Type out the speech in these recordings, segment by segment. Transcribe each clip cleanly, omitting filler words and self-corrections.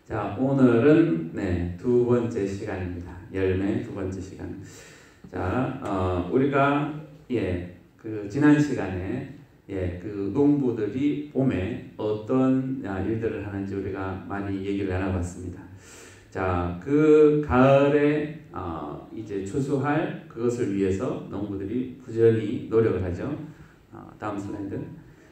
자, 오늘은 두 번째 시간입니다. 열매 두 번째 시간. 자, 우리가 그 지난 시간에 그 농부들이 봄에 어떤 일들을 하는지 우리가 많이 얘기를 나눠봤습니다. 자, 그 가을에 이제 추수할 그것을 위해서 농부들이 부지런히 노력을 하죠. 다음 슬라이드.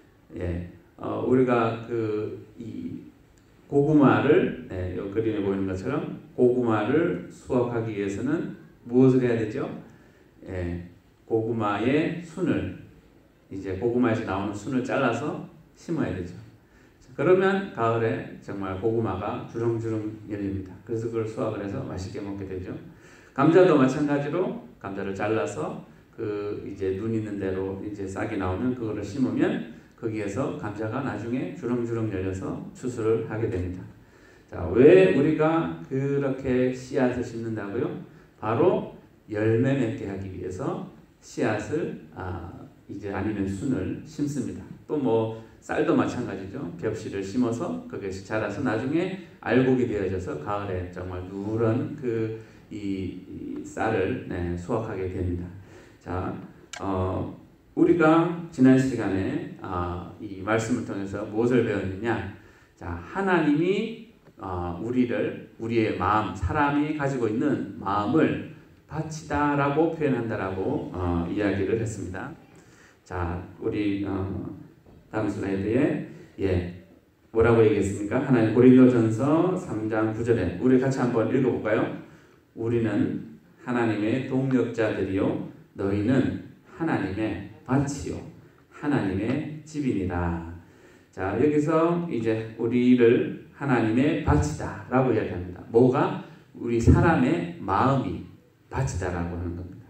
우리가 이 고구마를 이 그림에 보이는 것처럼 고구마를 수확하기 위해서는 무엇을 해야 되죠? 고구마의 순을 이제 고구마에서 나오는 순을 잘라서 심어야 되죠. 그러면 가을에 정말 고구마가 주렁주렁 열립니다. 그래서 그걸 수확을 해서 맛있게 먹게 되죠. 감자도 마찬가지로 감자를 잘라서 이제 눈 있는 대로 이제 싹이 나오면 그거를 심으면 거기에서 감자가 나중에 주렁주렁 열려서 추수를 하게 됩니다. 자, 왜 우리가 그렇게 씨앗을 심는다고요? 바로 열매 맺게 하기 위해서 씨앗을 이제 아니면 순을 심습니다. 또 뭐 쌀도 마찬가지죠. 벽씨를 심어서 그것이 자라서 나중에 알곡이 되어져서 가을에 정말 누런 이 쌀을 수확하게 됩니다. 자, 우리가 지난 시간에 이 말씀을 통해서 무엇을 배웠느냐? 자, 하나님이 우리의 마음, 사람이 가지고 있는 마음을 바치다라고 표현한다라고 이야기를 했습니다. 자, 우리 다음 슬라이드에 뭐라고 얘기했습니까? 하나님 고린도전서 3장 9절에 우리 같이 한번 읽어볼까요? 우리는 하나님의 동역자들이요 너희는 하나님의 밭이요 하나님의 집이니라. 자, 여기서 이제 우리를 하나님의 밭이다 라고 이야기합니다. 뭐가? 우리 사람의 마음이 밭이다라고 하는 겁니다.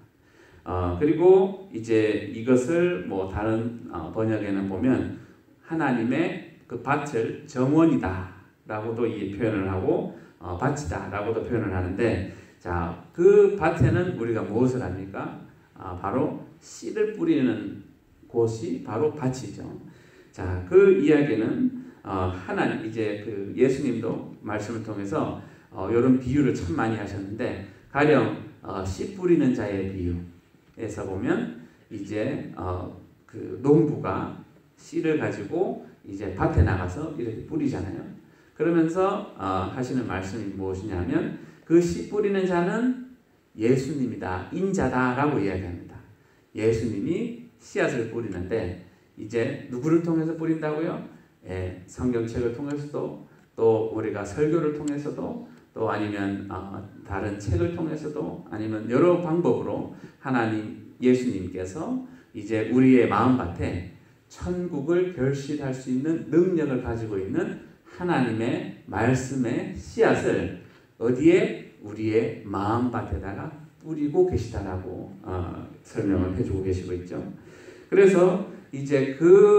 그리고 이제 이것을 뭐 다른 번역에는 보면 하나님의 그 밭을 정원이다 라고도 이 표현을 하고 밭이다 라고도 표현을 하는데, 자, 그 밭에는 우리가 무엇을 합니까? 바로 씨를 뿌리는 곳이 바로 밭이죠. 자, 그 이야기는 하나님 이제 그 예수님도 말씀을 통해서 이런 비유를 참 많이 하셨는데, 가령 씨 뿌리는 자의 비유에서 보면 이제 그 농부가 씨를 가지고 이제 밭에 나가서 이렇게 뿌리잖아요. 그러면서 하시는 말씀이 무엇이냐면 그 씨 뿌리는 자는 예수님이다, 인자다라고 이야기합니다. 예수님이 씨앗을 뿌리는데 이제 누구를 통해서 뿌린다고요? 성경책을 통해서도, 또 우리가 설교를 통해서도, 또 아니면 다른 책을 통해서도, 아니면 여러 방법으로 하나님 예수님께서 이제 우리의 마음밭에 천국을 결실할 수 있는 능력을 가지고 있는 하나님의 말씀의 씨앗을 어디에? 우리의 마음밭에다가 뿌리고 계시다라고 설명을 해주고 계시고 있죠. 그래서 이제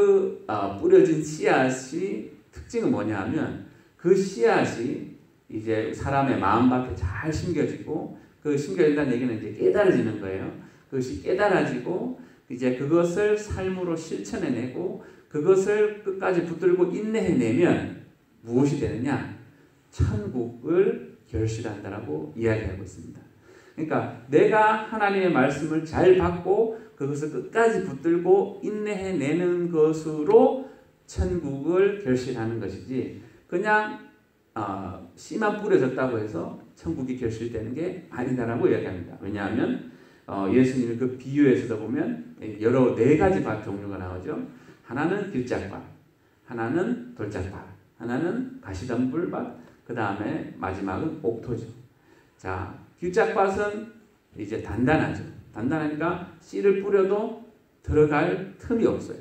뿌려진 씨앗이 특징은 뭐냐 하면 그 씨앗이 이제 사람의 마음밭에 잘 심겨지고, 그 심겨진다는 얘기는 이제 깨달아지는 거예요. 그것이 깨달아지고 이제 그것을 삶으로 실천해내고 그것을 끝까지 붙들고 인내해내면 무엇이 되느냐? 천국을 결실한다라고 이야기하고 있습니다. 그러니까 내가 하나님의 말씀을 잘 받고 그것을 끝까지 붙들고 인내해내는 것으로 천국을 결실하는 것이지, 그냥 씨만 뿌려졌다고 해서 천국이 결실되는 게 아니다라고 이야기합니다. 왜냐하면 예수님의 그 비유에서도 보면 여러 4가지 밭 종류가 나오죠. 하나는 길짝밭, 하나는 돌짝밭, 하나는 가시덤불밭, 그 다음에 마지막은 옥토죠. 자, 길짝밭은 이제 단단하죠. 단단하니까 씨를 뿌려도 들어갈 틈이 없어요.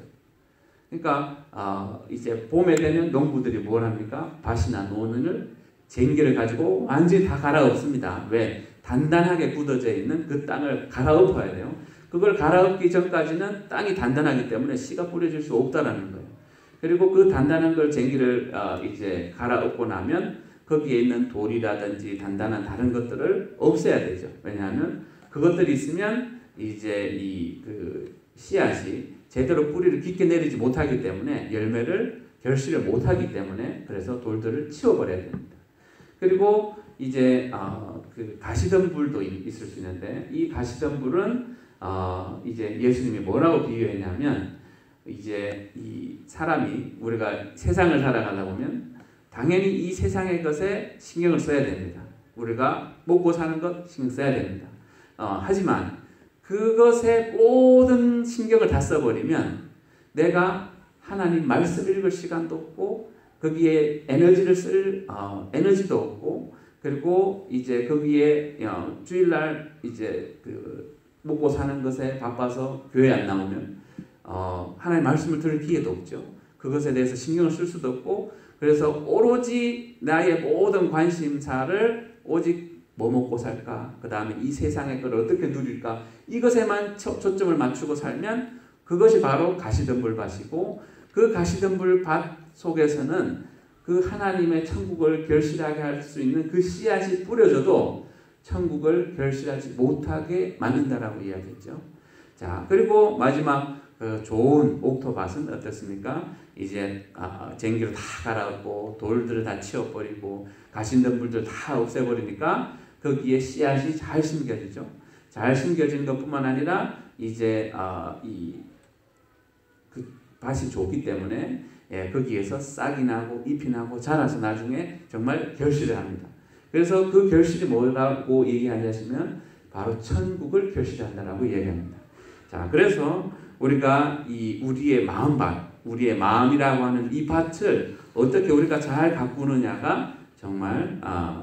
그러니까 이제 봄에 되면 농부들이 뭘 합니까? 밭이나 논을 쟁기를 가지고 완전히 다 갈아엎습니다. 왜? 단단하게 굳어져 있는 그 땅을 갈아엎어야 돼요. 그걸 갈아엎기 전까지는 땅이 단단하기 때문에 씨가 뿌려질 수 없다라는 거예요. 그리고 그 단단한 걸 쟁기를 이제 갈아엎고 나면 거기에 있는 돌이라든지 단단한 다른 것들을 없애야 되죠. 왜냐하면 그것들이 있으면 이제 그 씨앗이 제대로 뿌리를 깊게 내리지 못하기 때문에 열매를 결실을 못하기 때문에, 그래서 돌들을 치워버려야 됩니다. 그리고 이제 그 가시덤불도 있을 수 있는데 이 가시덤불은 이제 예수님이 뭐라고 비유했냐면 이제 이 사람이 우리가 세상을 살아가다 보면 당연히 이 세상의 것에 신경을 써야 됩니다. 우리가 먹고 사는 것 신경 써야 됩니다. 하지만 그것에 모든 신경을 다 써버리면 내가 하나님 말씀 읽을 시간도 없고 거기에 에너지를 쓸 에너지도 없고 그리고 이제 거기에 주일날 이제 그 먹고 사는 것에 바빠서 교회 안 나오면 하나님 말씀을 들을 기회도 없죠. 그것에 대해서 신경을 쓸 수도 없고 그래서 오로지 나의 모든 관심사를 오직 뭐 먹고 살까? 그 다음에 이 세상의 걸 어떻게 누릴까? 이것에만 초점을 맞추고 살면 그것이 바로 가시덤불밭이고 그 가시덤불밭 속에서는 그 하나님의 천국을 결실하게 할 수 있는 그 씨앗이 뿌려져도 천국을 결실하지 못하게 만든다라고 이야기했죠. 자, 그리고 마지막 좋은 옥토밭은 어떻습니까? 이제 쟁기로 다 갈아엎고 돌들을 다 치워버리고 가시덤불들 다 없애버리니까 거기에 씨앗이 잘 심겨지죠. 잘 심겨지는 것뿐만 아니라 이제 그 밭이 좋기 때문에 거기에서 싹이 나고 잎이 나고 자라서 나중에 정말 결실을 합니다. 그래서 그 결실이 뭐라고 얘기하냐시면 바로 천국을 결실한다라고 얘기합니다. 자, 그래서 우리가 이 우리의 마음밭, 우리의 마음이라고 하는 이 밭을 어떻게 우리가 잘 가꾸느냐가 정말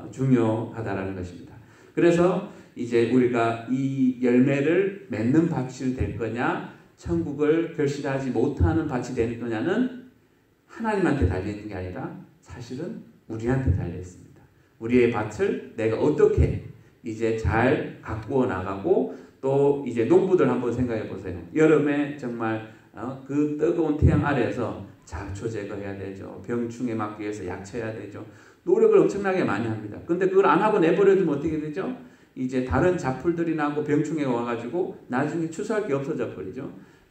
중요하다라는 것입니다. 그래서 이제 우리가 이 열매를 맺는 밭이 될 거냐, 천국을 결실하지 못하는 밭이 될 거냐는 하나님한테 달려있는 게 아니라 사실은 우리한테 달려있습니다. 우리의 밭을 내가 어떻게 이제 잘 가꾸어 나가고 또 이제 농부들 한번 생각해 보세요. 여름에 정말 그 뜨거운 태양 아래에서 잡초 제거해야 되죠. 병충해 막기 위해서 약 쳐야 되죠. 노력을 엄청나게 많이 합니다. 근데 그걸 안 하고 내버려두면 어떻게 되죠? 이제 다른 잡풀들이 나고 병충해가 와가지고 나중에 추수할 게 없어져 버리죠.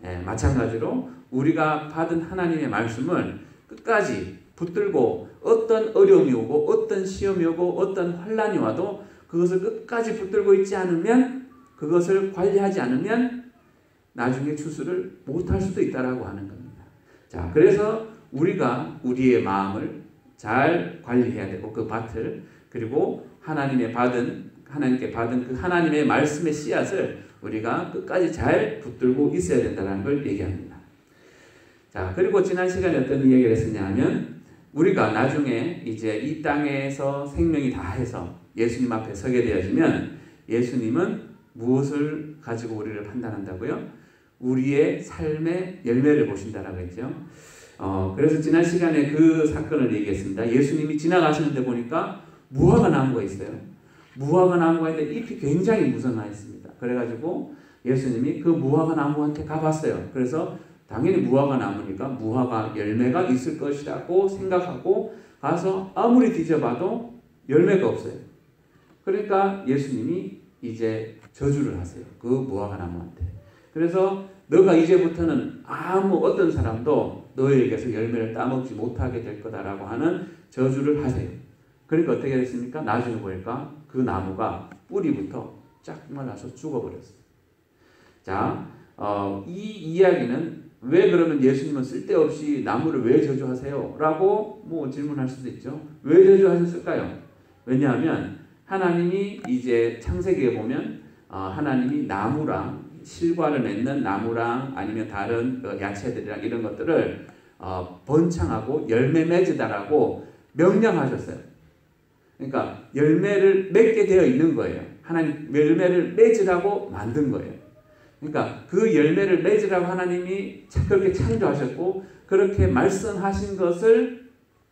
마찬가지로 우리가 받은 하나님의 말씀을 끝까지 붙들고 어떤 어려움이 오고 어떤 시험이 오고 어떤 환난이 와도 그것을 끝까지 붙들고 있지 않으면 그것을 관리하지 않으면 나중에 추수를 못할 수도 있다라고 하는 겁니다. 자, 그래서 우리가 우리의 마음을 잘 관리해야 되고 그 밭을 그리고 하나님께 받은 그 하나님의 말씀의 씨앗을 우리가 끝까지 잘 붙들고 있어야 된다는 걸 얘기합니다. 자, 그리고 지난 시간에 어떤 이야기를 했었냐 하면 우리가 나중에 이제 이 땅에서 생명이 다해서 예수님 앞에 서게 되어지면 예수님은 무엇을 가지고 우리를 판단한다고요? 우리의 삶의 열매를 보신다라고 했죠. 그래서 지난 시간에 그 사건을 얘기했습니다. 예수님이 지나가시는데 보니까 무화과 나무가 있어요. 무화과 나무가 있는데 잎이 굉장히 무성하였습니다. 그래가지고 예수님이 그 무화과 나무한테 가봤어요. 그래서 당연히 무화과 나무니까 무화과 열매가 있을 것이라고 생각하고 가서 아무리 뒤져봐도 열매가 없어요. 그러니까 예수님이 이제 저주를 하세요. 그 무화과 나무한테. 그래서 너가 이제부터는 어떤 사람도 너에게서 열매를 따먹지 못하게 될 거다라고 하는 저주를 하세요. 그러니까 어떻게 됐습니까? 나중에 보니까 그 나무가 뿌리부터 쫙 말라서 죽어버렸어요. 자, 이 이야기는 왜 그러면 예수님은 쓸데없이 나무를 왜 저주하세요? 라고 질문할 수도 있죠. 왜 저주하셨을까요? 왜냐하면 하나님이 이제 창세기에 보면 하나님이 나무랑 실과를 맺는 나무랑 아니면 다른 야채들이랑 이런 것들을 번창하고 열매 맺으다라고 명령하셨어요. 그러니까 열매를 맺게 되어 있는 거예요. 하나님 열매를 맺으라고 만든 거예요. 그러니까 그 열매를 맺으라고 하나님이 그렇게 창조하셨고 그렇게 말씀하신 것을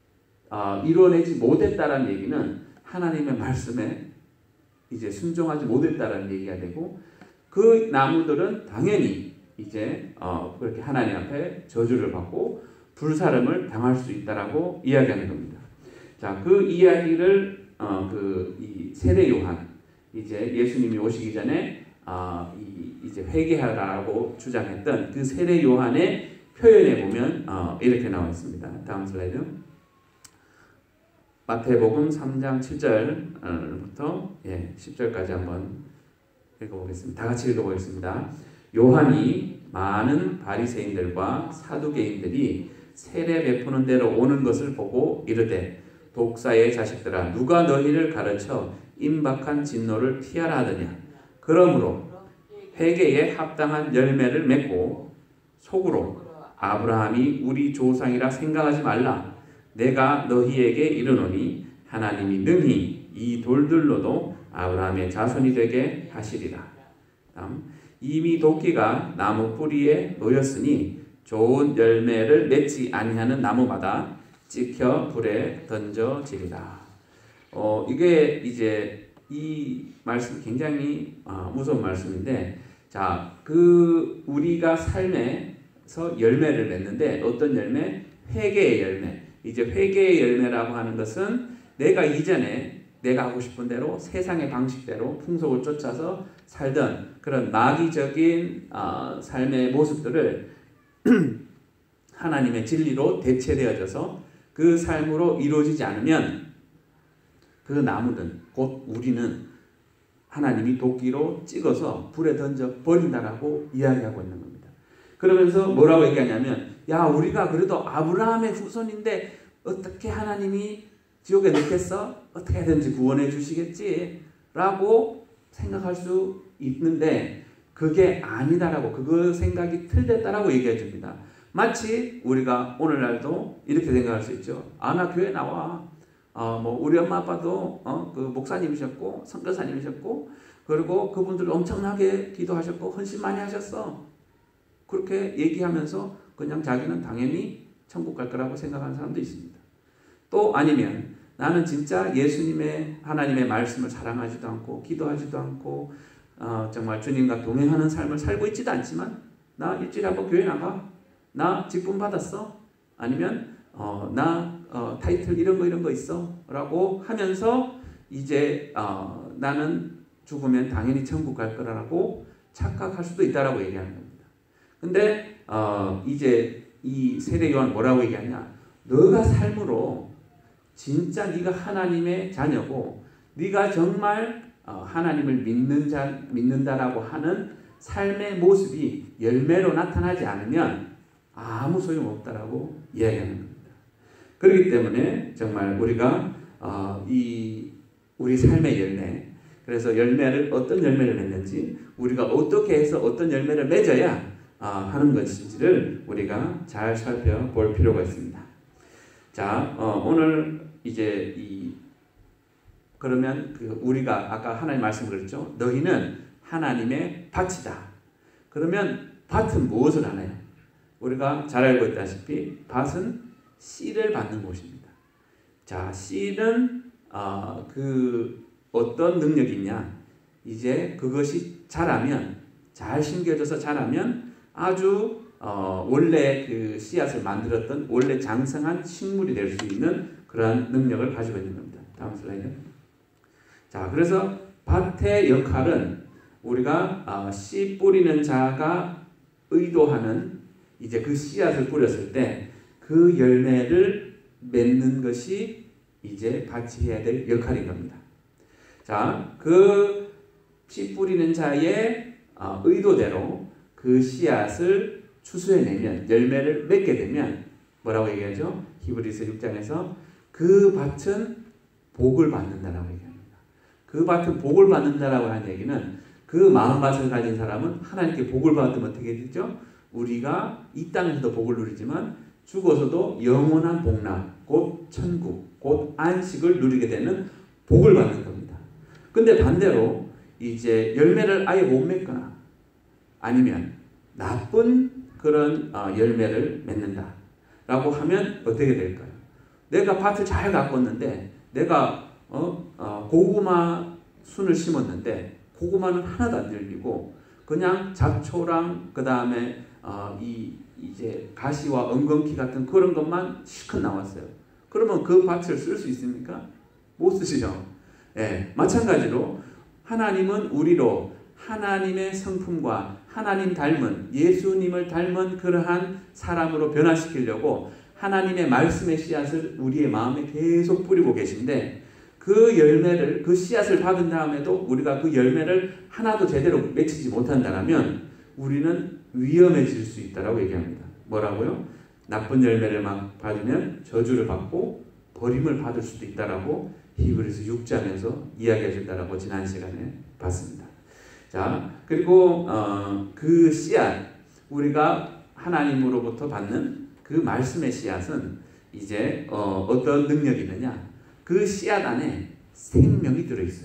이루어내지 못했다라는 얘기는 하나님의 말씀에 이제 순종하지 못했다라는 얘기가 되고 그 나무들은 당연히 이제 그렇게 하나님 앞에 저주를 받고 불사름을 당할 수 있다라고 이야기하는 겁니다. 자, 그 이야기를 이 세례 요한 이제 예수님이 오시기 전에 이제 회개하라고 주장했던 그 세례 요한의 표현에 보면 이렇게 나와 있습니다. 다음 슬라이드. 마태복음 3장 7절부터 10절까지 한번 읽어보겠습니다. 다 같이 읽어보겠습니다. 요한이 많은 바리새인들과 사두개인들이 세례 베푸는 데로 오는 것을 보고 이르되 독사의 자식들아 누가 너희를 가르쳐 임박한 진노를 피하라 하더냐. 그러므로 회개에 합당한 열매를 맺고 속으로 아브라함이 우리 조상이라 생각하지 말라. 내가 너희에게 이르노니 하나님이 능히 이 돌들로도 아브라함의 자손이 되게 하시리라. 이미 도끼가 나무 뿌리에 놓였으니 좋은 열매를 맺지 아니하는 나무마다 찍혀 불에 던져지리라. 이게 이제 이 말씀 굉장히 무서운 말씀인데, 자, 우리가 삶에서 열매를 맺는데 어떤 열매? 회개의 열매. 이제 회개의 열매라고 하는 것은 내가 이전에 내가 하고 싶은 대로 세상의 방식대로 풍속을 쫓아서 살던 그런 마귀적인 삶의 모습들을 하나님의 진리로 대체되어져서 그 삶으로 이루어지지 않으면 그 나무는 곧 우리는 하나님이 도끼로 찍어서 불에 던져 버린다라고 이야기하고 있는 겁니다. 그러면서 뭐라고 얘기하냐면, 야, 우리가 그래도 아브라함의 후손인데 어떻게 하나님이 지옥에 넣겠어? 어떻게 하든지 구원해 주시겠지? 라고 생각할 수 있는데 그게 아니다라고, 그 생각이 틀렸다라고 얘기해 줍니다. 마치 우리가 오늘날도 이렇게 생각할 수 있죠. 나 교회 나와. 우리 엄마 아빠도 그 목사님이셨고 선교사님이셨고 그리고 그분들 엄청나게 기도하셨고 헌신 많이 하셨어. 그렇게 얘기하면서 그냥 자기는 당연히 천국 갈 거라고 생각하는 사람도 있습니다. 또 아니면 나는 진짜 예수님의 하나님의 말씀을 사랑하지도 않고 기도하지도 않고 정말 주님과 동행하는 삶을 살고 있지도 않지만 나 일주일에 한번 교회 나가. 나 직분 받았어. 아니면 나 타이틀 이런 거 있어 라고 하면서 이제 나는 죽으면 당연히 천국 갈 거라고 착각할 수도 있다라고 얘기하는 겁니다. 근데 이제 이 세례 요한 뭐라고 얘기하냐? 너가 삶으로 진짜 네가 하나님의 자녀고 네가 정말 하나님을 믿는다라고 하는 삶의 모습이 열매로 나타나지 않으면 아무 소용없다라고 이야기하는 겁니다. 그렇기 때문에 정말 우리가 우리 삶의 열매, 그래서 열매를 어떤 열매를 맺는지 우리가 어떻게 해서 어떤 열매를 맺어야 하는 것인지를 우리가 잘 살펴볼 필요가 있습니다. 자, 오늘 이제 그러면 우리가 아까 하나님 말씀 그랬죠. 너희는 하나님의 밭이다. 그러면 밭은 무엇을 하나요? 우리가 잘 알고 있다시피 밭은 씨를 받는 곳입니다. 자, 씨는 어떤 능력이 있냐? 이제 그것이 자라면, 잘 심겨져서 자라면 아주 원래 그 씨앗을 만들었던 원래 장성한 식물이 될 수 있는 그러한 능력을 가지고 있는 겁니다. 다음 슬라이드. 자, 그래서 밭의 역할은 우리가 씨 뿌리는 자가 의도하는 이제 그 씨앗을 뿌렸을 때 그 열매를 맺는 것이 이제 밭이 해야 될 역할인 겁니다. 자, 그 씨 뿌리는 자의 의도대로 그 씨앗을 추수해내면 열매를 맺게 되면 뭐라고 얘기하죠? 히브리서 6장에서 그 밭은 복을 받는다라고 얘기합니다. 그 밭은 복을 받는다라고 하는 얘기는 그 마음밭을 가진 사람은 하나님께 복을 받으면 어떻게 되죠? 우리가 이 땅에서도 복을 누리지만 죽어서도 영원한 복락, 곧 천국, 곧 안식을 누리게 되는 복을 받는 겁니다. 근데 반대로 이제 열매를 아예 못 맺거나 아니면 나쁜 그런 열매를 맺는다 라고 하면 어떻게 될까요? 내가 밭을 잘 가꿨는데 내가 고구마 순을 심었는데 고구마는 하나도 안 열리고 그냥 잡초랑 그 다음에 이제 가시와 엉겅퀴 같은 그런 것만 실컷 나왔어요. 그러면 그 밭을 쓸 수 있습니까? 못 쓰시죠. 예, 마찬가지로 하나님은 우리로 하나님의 성품과 하나님 닮은 예수님을 닮은 그러한 사람으로 변화시키려고 하나님의 말씀의 씨앗을 우리의 마음에 계속 뿌리고 계신데 그 열매를, 그 씨앗을 받은 다음에도 우리가 그 열매를 하나도 제대로 맺히지 못한다면 우리는 위험해질 수 있다라고 얘기합니다. 뭐라고요? 나쁜 열매를 막 받으면 저주를 받고 버림을 받을 수도 있다라고 히브리서 6장에서 이야기해 준다라고 지난 시간에 봤습니다. 자, 그리고 그 씨앗, 우리가 하나님으로부터 받는 그 말씀의 씨앗은 이제 어떤 능력이 있느냐? 그 씨앗 안에 생명이 들어있어요.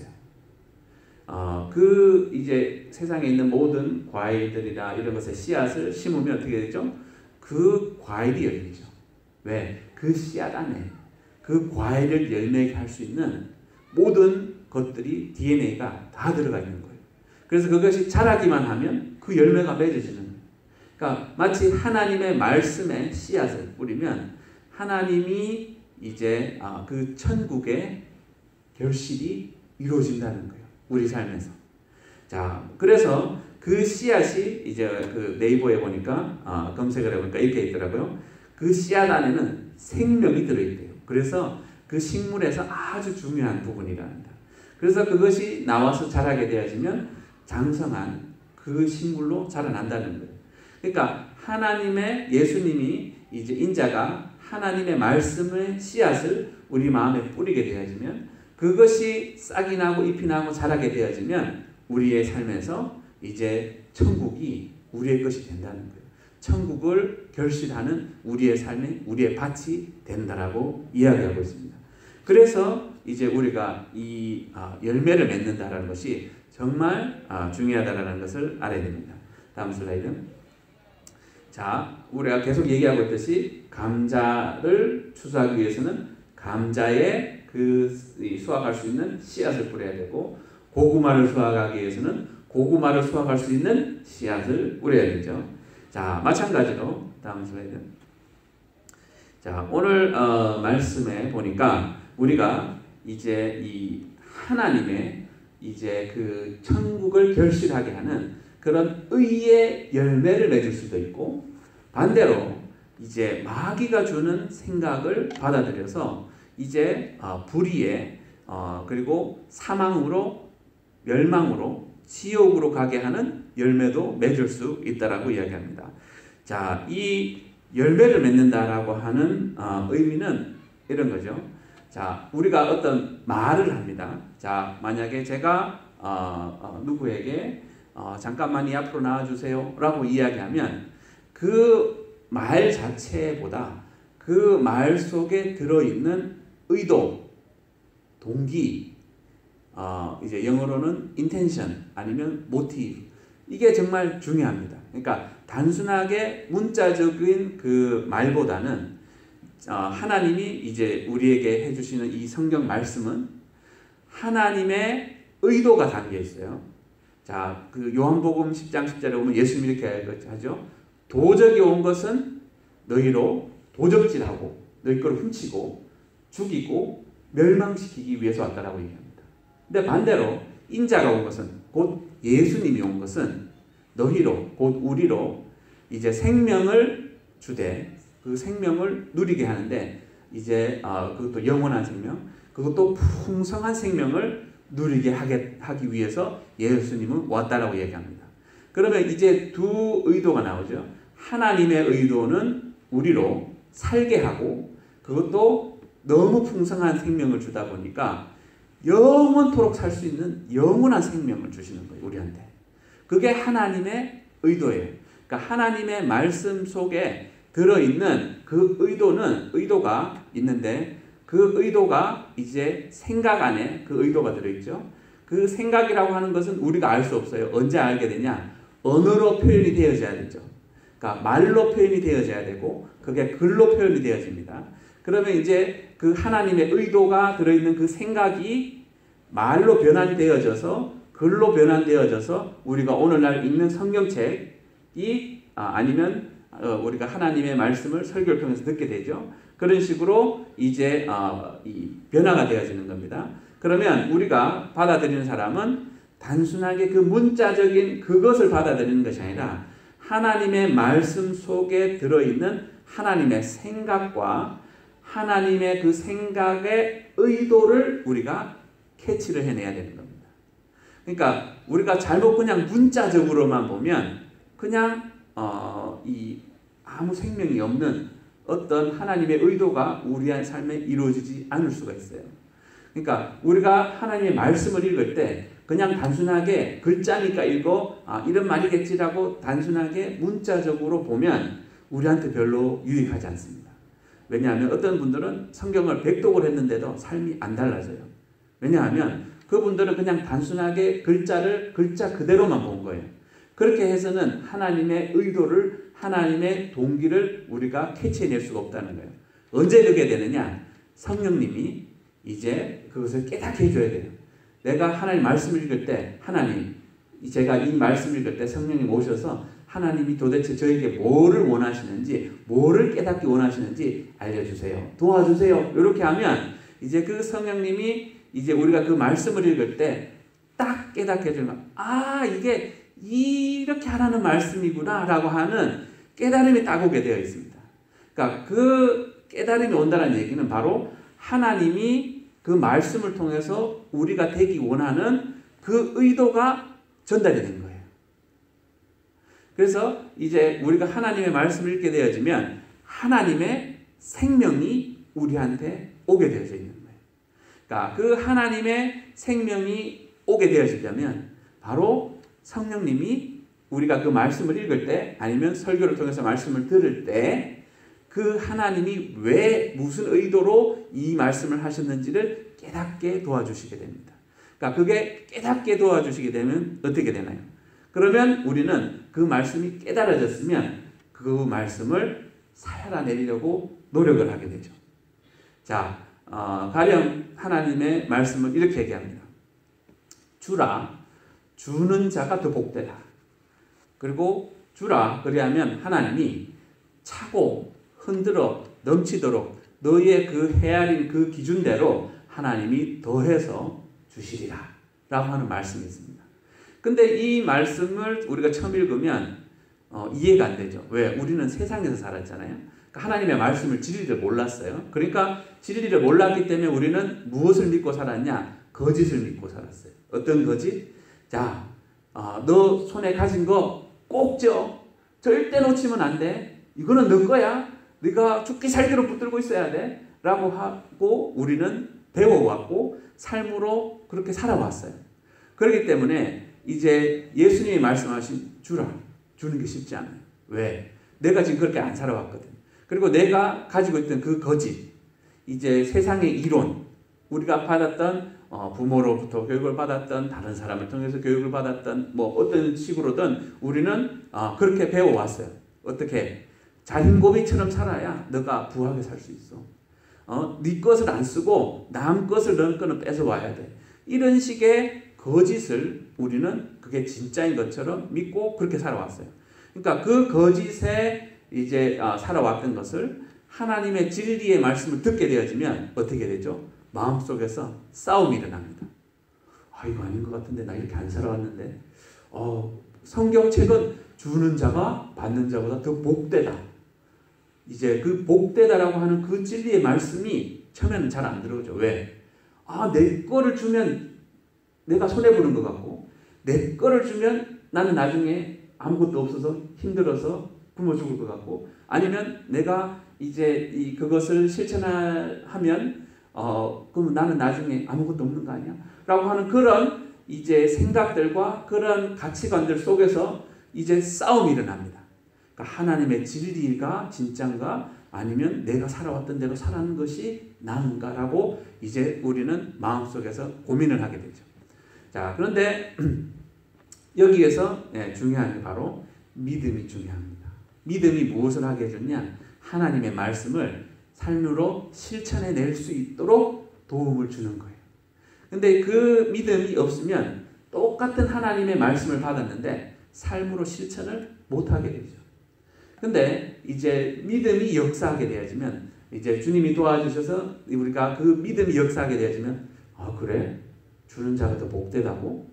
그 이제 세상에 있는 모든 과일들이나 이런 것에 씨앗을 심으면 어떻게 되죠? 그 과일이 열리죠. 왜? 그 씨앗 안에 그 과일을 열매게 할 수 있는 모든 것들이 DNA가 다 들어가 있는 거예요. 그래서 그것이 자라기만 하면 그 열매가 맺어지는 거예요. 그러니까 마치 하나님의 말씀에 씨앗을 뿌리면 하나님이 이제 그 천국의 결실이 이루어진다는 거예요. 우리 삶에서. 자, 그래서 그 씨앗이 이제 그 네이버에 보니까 검색을 해보니까 이렇게 있더라고요. 그 씨앗 안에는 생명이 들어있대요. 그래서 그 식물에서 아주 중요한 부분이랍니다. 그래서 그것이 나와서 자라게 되어지면 장성한 그 식물로 자라난다는 거예요. 그러니까 하나님의 예수님이 이제 인자가 하나님의 말씀의 씨앗을 우리 마음에 뿌리게 되어지면 그것이 싹이 나고 잎이 나고 자라게 되어지면 우리의 삶에서 이제 천국이 우리의 것이 된다는 거예요. 천국을 결실하는 우리의 삶에 우리의 밭이 된다라고 이야기하고 있습니다. 그래서 이제 우리가 이 열매를 맺는다라는 것이 정말 중요하다라는 것을 알아야 됩니다. 다음 슬라이드. 자, 우리가 계속 얘기하고 있듯이 감자를 추수하기 위해서는 감자에 그 수확할 수 있는 씨앗을 뿌려야 되고 고구마를 수확하기 위해서는 고구마를 수확할 수 있는 씨앗을 뿌려야 되죠. 자, 마찬가지로 다음 슬라이드. 자, 오늘 말씀에 보니까 우리가 이제 이 하나님의 이제 그 천국을 결실하게 하는 그런 의의 열매를 맺을 수도 있고 반대로 이제 마귀가 주는 생각을 받아들여서 이제 불의에 그리고 사망으로 멸망으로 지옥으로 가게 하는 열매도 맺을 수 있다라고 이야기합니다. 자, 이 열매를 맺는다라고 하는 의미는 이런 거죠. 자, 우리가 어떤 말을 합니다. 자, 만약에 제가 누구에게 잠깐만 이 앞으로 나와주세요 라고 이야기하면 그 말 자체보다 그 말 속에 들어있는 의도, 동기, 이제 영어로는 intention 아니면 motive, 이게 정말 중요합니다. 그러니까 단순하게 문자적인 그 말보다는 하나님이 이제 우리에게 해주시는 이 성경 말씀은 하나님의 의도가 담겨 있어요. 자, 그 요한복음 10장 10절에 보면 예수님이 이렇게 하죠. 도적이 온 것은 너희로 도적질하고 너희 거를 훔치고 죽이고 멸망시키기 위해서 왔다라고 얘기합니다. 근데 반대로 인자가 온 것은 곧 예수님이 온 것은 너희로 곧 우리로 이제 생명을 주되 그 생명을 누리게 하는데 이제 그것도 영원한 생명, 그것도 풍성한 생명을 누리게 하기 위해서 예수님은 왔다라고 얘기합니다. 그러면 이제 두 의도가 나오죠. 하나님의 의도는 우리로 살게 하고 그것도 너무 풍성한 생명을 주다 보니까 영원토록 살 수 있는 영원한 생명을 주시는 거예요. 우리한테. 그게 하나님의 의도예요. 그러니까 하나님의 말씀 속에 들어있는 그 의도가 있는데 그 의도가 이제 생각 안에 그 의도가 들어있죠. 그 생각이라고 하는 것은 우리가 알 수 없어요. 언제 알게 되냐? 언어로 표현이 되어져야 되죠. 그러니까 말로 표현이 되어져야 되고 그게 글로 표현이 되어집니다. 그러면 이제 그 하나님의 의도가 들어있는 그 생각이 말로 변환되어져서 글로 변환되어져서 우리가 오늘날 읽는 성경책이 아니면 우리가 하나님의 말씀을 설교를 통해서 듣게 되죠. 그런 식으로 이제 이 변화가 되어지는 겁니다. 그러면 우리가 받아들이는 사람은 단순하게 그 문자적인 그것을 받아들이는 것이 아니라 하나님의 말씀 속에 들어있는 하나님의 생각과 하나님의 그 생각의 의도를 우리가 캐치를 해내야 되는 겁니다. 그러니까 우리가 잘못 그냥 문자적으로만 보면 그냥 이 아무 생명이 없는 어떤 하나님의 의도가 우리의 삶에 이루어지지 않을 수가 있어요. 그러니까 우리가 하나님의 말씀을 읽을 때 그냥 단순하게 글자니까 읽고 이런 말이겠지라고 단순하게 문자적으로 보면 우리한테 별로 유익하지 않습니다. 왜냐하면 어떤 분들은 성경을 백독을 했는데도 삶이 안 달라져요. 왜냐하면 그분들은 그냥 단순하게 글자를 글자 그대로만 본 거예요. 그렇게 해서는 하나님의 의도를, 하나님의 동기를 우리가 캐치해낼 수가 없다는 거예요. 언제 그게 되느냐? 성령님이 이제 그것을 깨닫게 해줘야 돼요. 내가 하나님 말씀을 읽을 때 하나님, 제가 이 말씀을 읽을 때 성령님 오셔서 하나님이 도대체 저에게 뭐를 원하시는지, 뭐를 깨닫기 원하시는지 알려주세요. 도와주세요. 이렇게 하면 이제 그 성령님이 이제 우리가 그 말씀을 읽을 때 딱 깨닫게 해주면 이게 이렇게 하라는 말씀이구나 라고 하는 깨달음이 딱 오게 되어 있습니다. 그러니까 그 깨달음이 온다는 얘기는 바로 하나님이 그 말씀을 통해서 우리가 되기 원하는 그 의도가 전달이 된 거예요. 그래서 이제 우리가 하나님의 말씀을 읽게 되어지면 하나님의 생명이 우리한테 오게 되어져 있는 거예요. 그러니까 그 하나님의 생명이 오게 되어지려면 바로 성령님이 우리가 그 말씀을 읽을 때 아니면 설교를 통해서 말씀을 들을 때 그 하나님이 왜 무슨 의도로 이 말씀을 하셨는지를 깨닫게 도와주시게 됩니다. 그러니까 그게 깨닫게 도와주시게 되면 어떻게 되나요? 그러면 우리는 그 말씀이 깨달아졌으면 그 말씀을 살아내려고 노력을 하게 되죠. 자, 가령 하나님의 말씀을 이렇게 얘기합니다. 주라, 주는 자가 더 복되다. 그리고 주라, 그리하면 하나님이 차고 흔들어 넘치도록 너희의 그 헤아린 그 기준대로 하나님이 더해서 주시리라 라고 하는 말씀이 있습니다. 근데 이 말씀을 우리가 처음 읽으면 이해가 안 되죠. 왜? 우리는 세상에서 살았잖아요. 그러니까 하나님의 말씀을 진리를 몰랐어요. 그러니까 진리를 몰랐기 때문에 우리는 무엇을 믿고 살았냐? 거짓을 믿고 살았어요. 어떤 거짓? 자, 너 손에 가진 거 꼭 줘. 절대 놓치면 안 돼. 이거는 너 거야. 네가 죽기 살기로 붙들고 있어야 돼. 라고 하고 우리는 배워왔고 삶으로 그렇게 살아왔어요. 그렇기 때문에 이제 예수님이 말씀하신 주라, 주는 게 쉽지 않아요. 왜? 내가 지금 그렇게 안 살아왔거든. 그리고 내가 가지고 있던 그 거짓, 이제 세상의 이론, 우리가 받았던 부모로부터 교육을 받았던, 다른 사람을 통해서 교육을 받았던 뭐 어떤 식으로든 우리는 그렇게 배워왔어요. 어떻게? 자린고비처럼 살아야 너가 부하게 살 수 있어. 네 것을 안 쓰고 남 것을 너 거는 뺏어와야 돼. 이런 식의 거짓을 우리는 그게 진짜인 것처럼 믿고 그렇게 살아왔어요. 그러니까 그 거짓에 이제 살아왔던 것을 하나님의 진리의 말씀을 듣게 되어지면 어떻게 되죠? 마음속에서 싸움이 일어납니다. 이거 아닌 것 같은데 나 이렇게 안 살아왔는데 성경책은 주는 자가 받는 자보다 더 복되다. 이제 그 복되다라고 하는 그 진리의 말씀이 처음에는 잘 안 들어오죠. 왜? 내 거를 주면 내가 손해보는 것 같고 내 거를 주면 나는 나중에 아무것도 없어서 힘들어서 굶어 죽을 것 같고 아니면 내가 이제 그것을 실천하면 그럼 나는 나중에 아무것도 없는 거 아니야? 라고 하는 그런 이제 생각들과 그런 가치관들 속에서 이제 싸움이 일어납니다. 그러니까 하나님의 진리가 진짠가 아니면 내가 살아왔던 대로 살아가는 것이 나은가라고 이제 우리는 마음속에서 고민을 하게 되죠. 자, 그런데 여기에서 중요한 게 바로 믿음이 중요합니다. 믿음이 무엇을 하게 해줬냐? 하나님의 말씀을 삶으로 실천해낼 수 있도록 도움을 주는 거예요. 근데 그 믿음이 없으면 똑같은 하나님의 말씀을 받았는데 삶으로 실천을 못하게 되죠. 근데 이제 믿음이 역사하게 되어지면 이제 주님이 도와주셔서 우리가 그 믿음이 역사하게 되어지면 그래? 주는 자가 더 복되다고?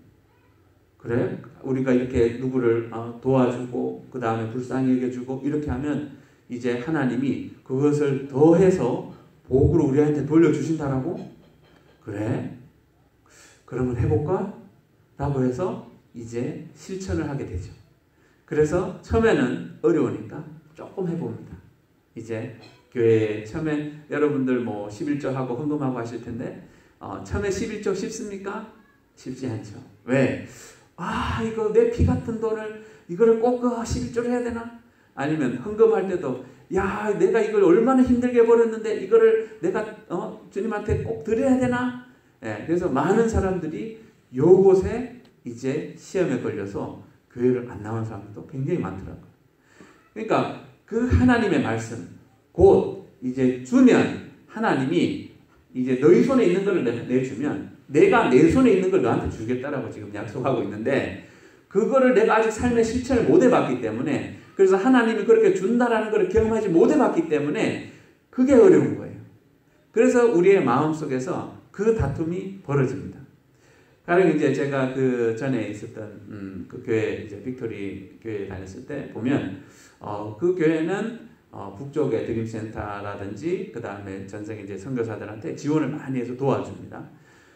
그래? 우리가 이렇게 누구를 도와주고 그 다음에 불쌍히 여겨주고 이렇게 하면 이제 하나님이 그것을 더해서 복으로 우리한테 돌려주신다라고? 그래? 그러면 해볼까? 라고 해서 이제 실천을 하게 되죠. 그래서 처음에는 어려우니까 조금 해봅니다. 이제 교회에 처음에 여러분들 뭐 11조 하고 헌금하고 하실 텐데 처음에 11조 쉽습니까? 쉽지 않죠. 왜? 이거 내 피 같은 돈을 이거를 꼭 11조를 해야 되나? 아니면 헌금할 때도 내가 이걸 얼마나 힘들게 벌었는데 이거를 내가 주님한테 꼭 드려야 되나? 그래서 많은 사람들이 요곳에 이제 시험에 걸려서 교회를 안 나오는 사람들도 굉장히 많더라고요. 그러니까 그 하나님의 말씀 곧 이제 주면 하나님이 이제 너희 손에 있는 걸 내주면 내가 내 손에 있는 걸 너한테 주겠다라고 지금 약속하고 있는데 그거를 내가 아직 삶의 실천을 못 해봤기 때문에 그래서 하나님이 그렇게 준다라는 걸 경험하지 못 해봤기 때문에 그게 어려운 거예요. 그래서 우리의 마음속에서 그 다툼이 벌어집니다. 가령 이제 제가 그 전에 있었던 그 교회 이제 빅토리 교회에 다녔을 때 보면 그 교회는 북쪽의 드림센터라든지 그 다음에 전생 이제 선교사들한테 지원을 많이 해서 도와줍니다.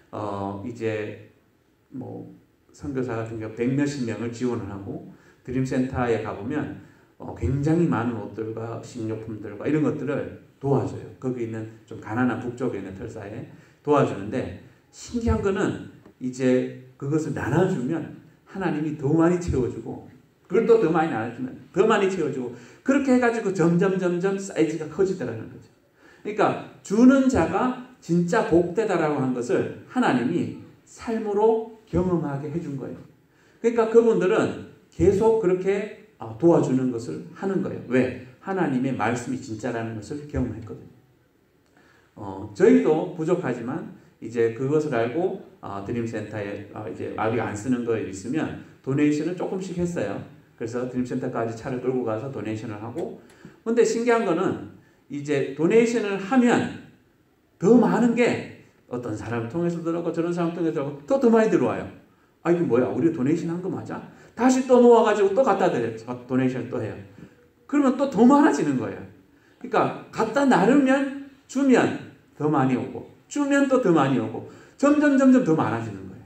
이제 뭐 선교사 같은 경우 100몇십 명을 지원을 하고 드림센터에 가보면 굉장히 많은 옷들과 식료품들과 이런 것들을 도와줘요. 거기 있는 좀 가난한 북쪽에 있는 털사에 도와주는데 신기한 거는 이제 그것을 나눠주면 하나님이 더 많이 채워주고 그걸 또 더 많이 나눠주면 더 많이 채워주고 그렇게 해가지고 점점 사이즈가 커지더라는 거죠. 그러니까 주는 자가 진짜 복되다라고 한 것을 하나님이 삶으로 경험하게 해준 거예요. 그러니까 그분들은 계속 그렇게 도와주는 것을 하는 거예요. 왜? 하나님의 말씀이 진짜라는 것을 경험했거든요. 저희도 부족하지만 이제 그것을 알고 드림센터에 이제 아직 안 쓰는 거 있으면 도네이션을 조금씩 했어요. 그래서 드림센터까지 차를 끌고 가서 도네이션을 하고 근데 신기한 거는 이제 도네이션을 하면 더 많은 게 어떤 사람을 통해서 들어오고 저런 사람 통해서 들어오고 더 많이 들어와요. 이거 뭐야? 우리 도네이션 한 거 맞아? 다시 또 모아가지고 또 갖다 드려요. 도네이션 또 해요. 그러면 또 더 많아지는 거예요. 그러니까 갖다 나르면 주면 더 많이 오고 주면 또 더 많이 오고 점점 더 많아지는 거예요.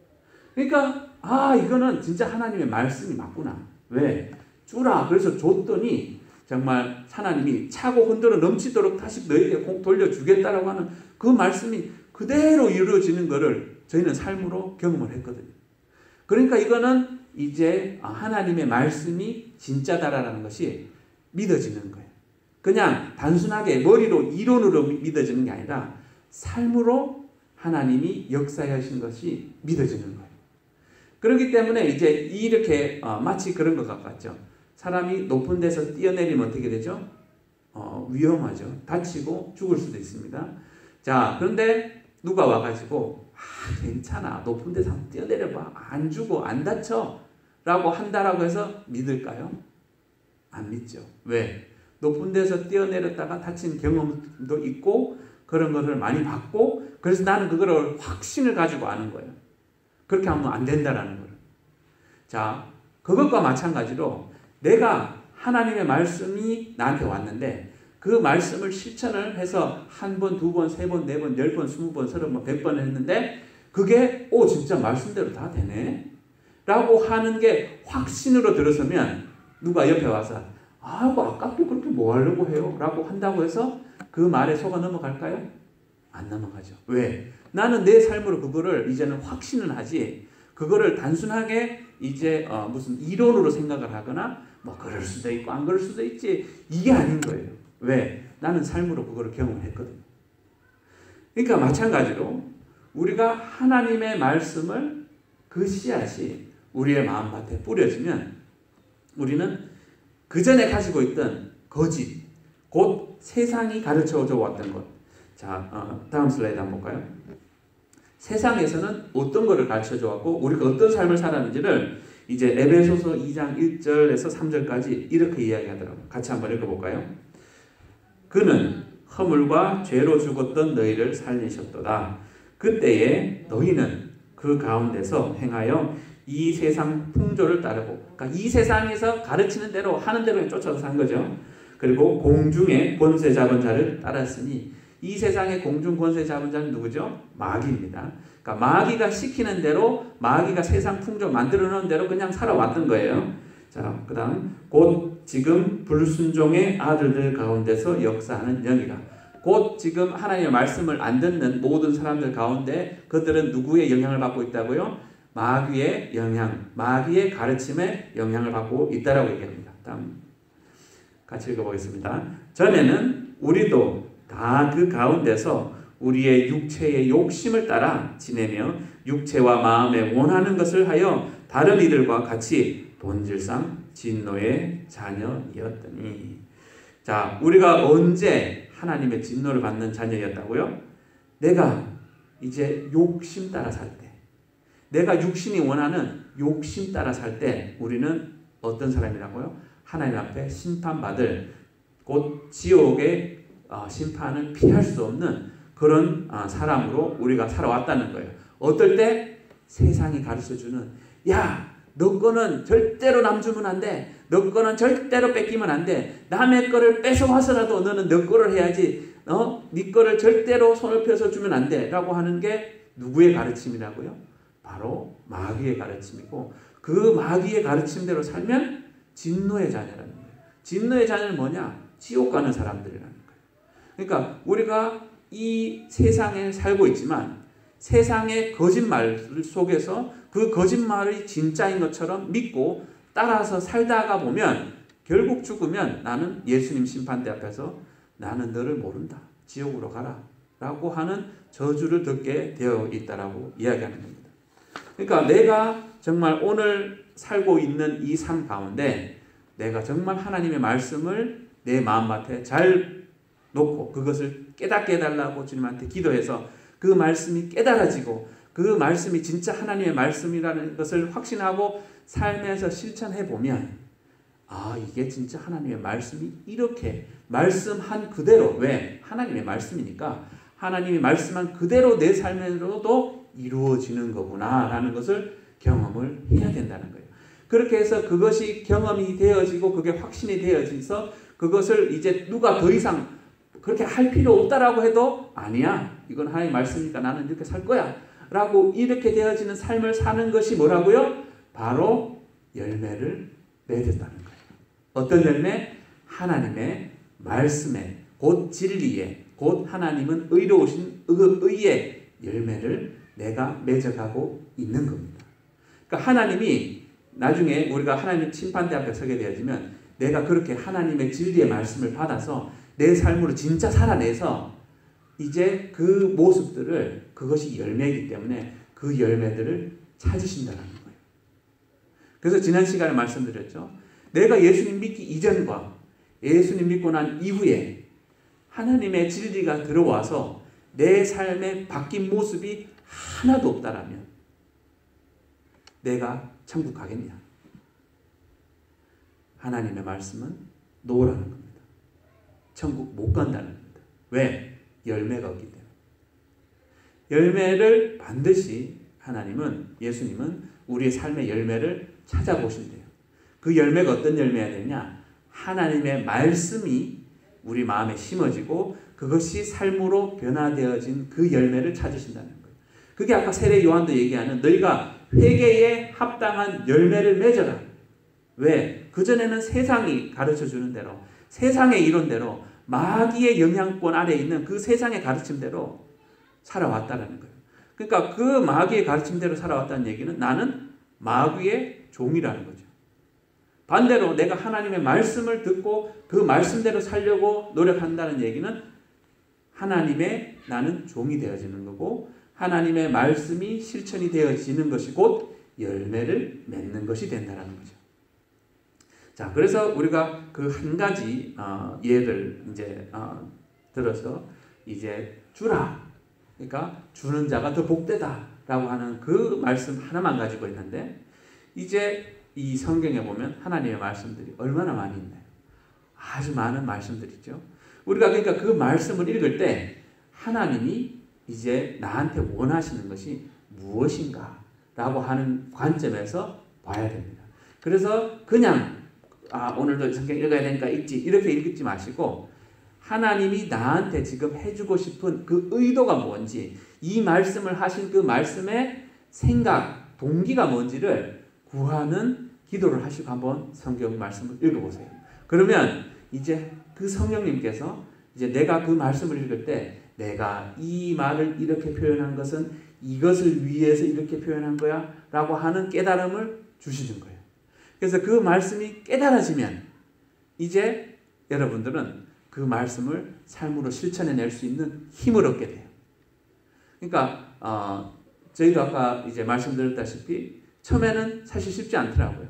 그러니까 이거는 진짜 하나님의 말씀이 맞구나. 왜? 주라. 그래서 줬더니 정말 하나님이 차고 흔들어 넘치도록 다시 너에게 꼭 돌려주겠다라고 하는 그 말씀이 그대로 이루어지는 것을 저희는 삶으로 경험을 했거든요. 그러니까 이거는 이제 하나님의 말씀이 진짜다라는 것이 믿어지는 거예요. 그냥 단순하게 머리로 이론으로 믿어지는 게 아니라 삶으로 하나님이 역사하신 것이 믿어지는 거예요. 그렇기 때문에 이제 이렇게 마치 그런 것 같죠. 사람이 높은 데서 뛰어내리면 어떻게 되죠? 위험하죠. 다치고 죽을 수도 있습니다. 자, 그런데 누가 와가지고 괜찮아. 높은 데서 한번 뛰어내려봐. 안 죽어. 안 다쳐. 라고 한다라고 해서 믿을까요? 안 믿죠. 왜? 높은 데서 뛰어내렸다가 다친 경험도 있고 그런 것을 많이 받고 그래서 나는 그거를 확신을 가지고 아는 거예요. 그렇게 하면 안 된다라는 거예요. 자, 그것과 마찬가지로 내가 하나님의 말씀이 나한테 왔는데 그 말씀을 실천을 해서 한 번, 두 번, 세 번, 네 번, 10번, 20번, 30번, 100번 했는데 그게 진짜 말씀대로 다 되네? 라고 하는 게 확신으로 들어서면 누가 옆에 와서 아깝게 그렇게 뭐 하려고 해요? 라고 한다고 해서 그 말에 속아 넘어갈까요? 안 넘어가죠. 왜? 나는 내 삶으로 그거를 이제는 확신을 하지 그거를 단순하게 이제 무슨 이론으로 생각을 하거나 뭐 그럴 수도 있고 안 그럴 수도 있지 이게 아닌 거예요. 왜? 나는 삶으로 그거를 경험을 했거든요. 그러니까 마찬가지로 우리가 하나님의 말씀을 그 씨앗이 우리의 마음밭에 뿌려지면 우리는 그 전에 가지고 있던 거짓 곧 세상이 가르쳐줘 왔던 것. 자, 다음 슬라이드 한번 볼까요? 세상에서는 어떤 것을 가르쳐줘 왔고 우리가 어떤 삶을 살았는지를 이제 에베소서 2장 1절에서 3절까지 이렇게 이야기하더라고요. 같이 한번 읽어볼까요? 그는 허물과 죄로 죽었던 너희를 살리셨도다. 그때에 너희는 그 가운데서 행하여 이 세상 풍조를 따르고 그러니까 이 세상에서 가르치는 대로 하는 대로 쫓아서 산 거죠. 그리고 공중의 권세 잡은 자를 따랐으니 이 세상의 공중 권세 잡은 자는 누구죠? 마귀입니다. 그러니까 마귀가 시키는 대로 마귀가 세상 풍조 만들어 놓은 대로 그냥 살아왔던 거예요. 자, 그 다음 곧 지금 불순종의 아들들 가운데서 역사하는 영이라. 곧 지금 하나님의 말씀을 안 듣는 모든 사람들 가운데 그들은 누구의 영향을 받고 있다고요? 마귀의 영향, 마귀의 가르침에 영향을 받고 있다라고 얘기합니다. 다음 같이 읽어보겠습니다. 전에는 우리도 다 그 가운데서 우리의 육체의 욕심을 따라 지내며 육체와 마음에 원하는 것을 하여 다른 이들과 같이 본질상 진노의 자녀이었더니. 자, 우리가 언제 하나님의 진노를 받는 자녀였다고요? 내가 이제 욕심 따라 살 때, 내가 육신이 원하는 욕심 따라 살 때 우리는 어떤 사람이라고요? 하나님 앞에 심판받을, 곧 지옥의 심판을 피할 수 없는 그런 사람으로 우리가 살아왔다는 거예요. 어떨 때? 세상이 가르쳐주는, 야, 너 거는 절대로 남 주면 안 돼. 너 거는 절대로 뺏기면 안 돼. 남의 거를 뺏어와서라도 너는 너 거를 해야지. 네 거를 절대로 손을 펴서 주면 안 돼. 라고 하는 게 누구의 가르침이라고요? 바로 마귀의 가르침이고, 그 마귀의 가르침대로 살면 진노의 자녀라는 거예요. 진노의 자녀는 뭐냐? 지옥 가는 사람들이라는 거예요. 그러니까 우리가 이 세상에 살고 있지만 세상의 거짓말 속에서 그 거짓말이 진짜인 것처럼 믿고 따라서 살다가 보면 결국 죽으면 나는 예수님 심판대 앞에서 나는 너를 모른다. 지옥으로 가라. 라고 하는 저주를 듣게 되어 있다라고 이야기하는 겁니다. 그러니까 내가 정말 오늘 살고 있는 이 삶 가운데 내가 정말 하나님의 말씀을 내 마음밭에 잘 놓고 그것을 깨닫게 해달라고 주님한테 기도해서 그 말씀이 깨달아지고 그 말씀이 진짜 하나님의 말씀이라는 것을 확신하고 삶에서 실천해 보면, 아, 이게 진짜 하나님의 말씀이 이렇게 말씀한 그대로, 왜? 하나님의 말씀이니까 하나님이 말씀한 그대로 내 삶에서도 이루어지는 거구나 라는 것을 경험을 해야 된다는 거예요. 그렇게 해서 그것이 경험이 되어지고 그게 확신이 되어져서 그것을 이제 누가 더 이상 그렇게 할 필요 없다라고 해도, 아니야, 이건 하나님의 말씀이니까 나는 이렇게 살 거야 라고 이렇게 되어지는 삶을 사는 것이 뭐라고요? 바로 열매를 맺었다는 거예요. 어떤 열매? 하나님의 말씀에, 곧 진리에, 곧 하나님은 의로우신 의의 열매를 내가 맺어가고 있는 겁니다. 그러니까 하나님이 나중에 우리가 하나님 심판대 앞에 서게 되어지면 내가 그렇게 하나님의 진리의 말씀을 받아서 내 삶으로 진짜 살아내서 이제 그 모습들을, 그것이 열매이기 때문에 그 열매들을 찾으신다는 거예요. 그래서 지난 시간에 말씀드렸죠. 내가 예수님 믿기 이전과 예수님 믿고 난 이후에 하나님의 진리가 들어와서 내 삶에 바뀐 모습이 하나도 없다라면 내가 천국 가겠냐? 하나님의 말씀은 노라는 겁니다. 천국 못 간다는 겁니다. 왜? 열매가 없기 때문에. 열매를 반드시 하나님은, 예수님은 우리의 삶의 열매를 찾아보신대요. 그 열매가 어떤 열매가 되냐? 하나님의 말씀이 우리 마음에 심어지고 그것이 삶으로 변화되어진 그 열매를 찾으신다는 거예요. 그게 아까 세례 요한도 얘기하는 너희가 회개에 합당한 열매를 맺어라. 왜? 그전에는 세상이 가르쳐주는 대로, 세상의 이론대로, 마귀의 영향권 아래에 있는 그 세상의 가르침대로 살아왔다는 거예요. 그러니까 그 마귀의 가르침대로 살아왔다는 얘기는 나는 마귀의 종이라는 거죠. 반대로 내가 하나님의 말씀을 듣고 그 말씀대로 살려고 노력한다는 얘기는 하나님의 나는 종이 되어지는 거고, 하나님의 말씀이 실천이 되어지는 것이 곧 열매를 맺는 것이 된다는 거죠. 자, 그래서 우리가 그 한 가지 예를 이제 들어서 이제 주라. 그러니까 주는 자가 더 복되다라고 하는 그 말씀 하나만 가지고 있는데, 이제 이 성경에 보면 하나님의 말씀들이 얼마나 많이 있나요? 아주 많은 말씀들이죠. 우리가 그러니까 그 말씀을 읽을 때 하나님이 이제 나한테 원하시는 것이 무엇인가 라고 하는 관점에서 봐야 됩니다. 그래서 그냥 오늘도 성경 읽어야 되니까 읽지 이렇게 읽지 마시고 하나님이 나한테 지금 해주고 싶은 그 의도가 뭔지 이 말씀을 하신 그 말씀의 생각, 동기가 뭔지를 구하는 기도를 하시고 한번 성경 말씀을 읽어보세요. 그러면 이제 그 성령님께서 이제 내가 그 말씀을 읽을 때 내가 이 말을 이렇게 표현한 것은 이것을 위해서 이렇게 표현한 거야 라고 하는 깨달음을 주시는 거예요. 그래서 그 말씀이 깨달아지면 이제 여러분들은 그 말씀을 삶으로 실천해낼 수 있는 힘을 얻게 돼요. 그러니까 저희도 아까 이제 말씀드렸다시피 처음에는 사실 쉽지 않더라고요.